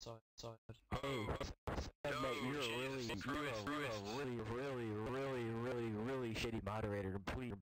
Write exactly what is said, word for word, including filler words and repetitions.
side, side. Hey, mate, you're a really, you're a really, really, really, really, really, really shitty moderator. Please.